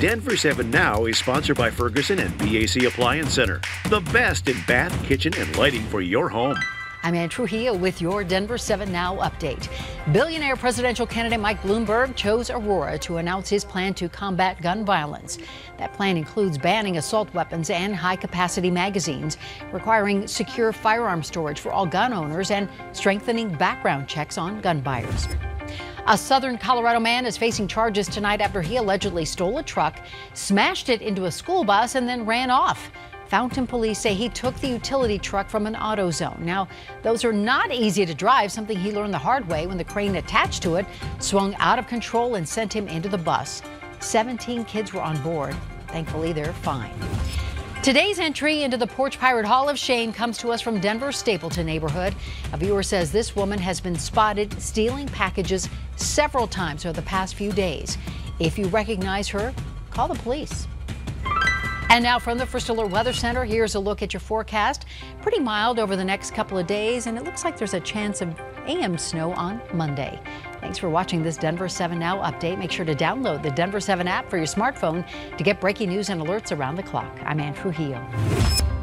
Denver 7 Now is sponsored by Ferguson and BAC Appliance Center, the best in bath, kitchen, and lighting for your home. I'm Ann Trujillo with your Denver 7 Now update. Billionaire presidential candidate Mike Bloomberg chose Aurora to announce his plan to combat gun violence. That plan includes banning assault weapons and high-capacity magazines, requiring secure firearm storage for all gun owners, and strengthening background checks on gun buyers. A southern Colorado man is facing charges tonight after he allegedly stole a truck, smashed it into a school bus, and then ran off. Fountain police say he took the utility truck from an AutoZone. Now, those are not easy to drive, something he learned the hard way when the crane attached to it swung out of control and sent him into the bus. 17 kids were on board. Thankfully, they're fine. Today's entry into the Porch Pirate Hall of Shame comes to us from Denver's Stapleton neighborhood. A viewer says this woman has been spotted stealing packages several times over the past few days. If you recognize her, call the police. And now from the First Alert Weather Center, here's a look at your forecast. Pretty mild over the next couple of days, and it looks like there's a chance of AM snow on Monday. Thanks for watching this Denver 7 Now update. Make sure to download the Denver 7 app for your smartphone to get breaking news and alerts around the clock. I'm Ann Trujillo.